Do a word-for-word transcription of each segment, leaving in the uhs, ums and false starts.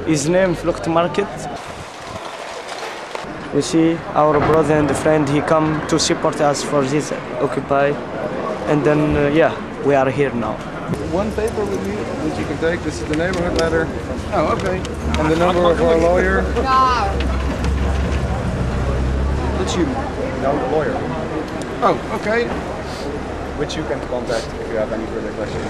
His name Flucht Market. You see, our brother and friend, he come to support us for this Occupy. And then, uh, yeah, we are here now. One paper with me that you can take. This is the neighborhood letter. Oh, okay. And the number of our lawyer. That's you. No, the lawyer. Oh, okay. Which you can contact if you have any further questions.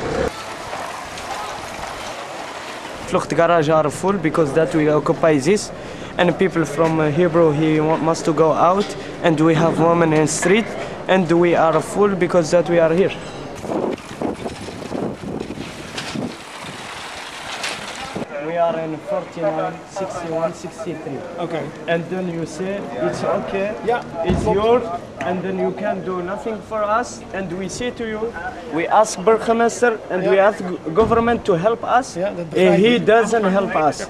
Flucht garage are full because that we occupy this. And people from uh, Hebrew, he want, must to go out. And we have women in street. And we are full because that we are here. We are in forty-nine, sixty-one, sixty-three. Okay. And then you say it's okay, Yeah. it's yours, and then you can do nothing for us. And we say to you, we ask burgemeester and we Yeah. ask government to help us. Yeah, that and he begrijp ik. doesn't help us.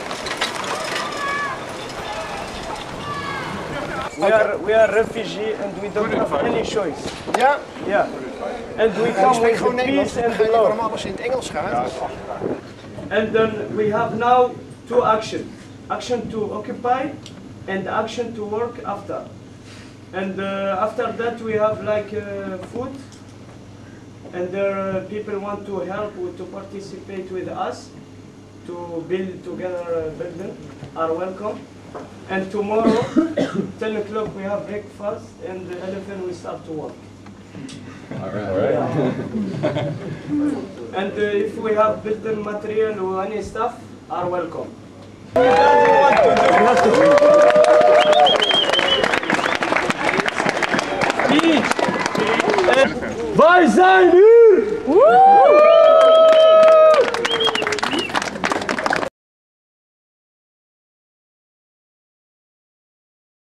We are we are refugee and we don't have any choice. Ja? Yeah. And we Ik come spreek with gewoon the Nederlands. peace Ik and begrijp the waarom love. alles in het Engels gaat. And then we have now two actions. Action to occupy and action to work after. And uh, after that we have like uh, food. And there uh, people want to help with, to participate with us to build together a building are welcome. And tomorrow, ten o'clock we have breakfast and eleven we start to work. All right. All right. And uh, if we have building material or any stuff, are welcome. He doesn't want to do. We have to do. Speech. Wij zijn hier!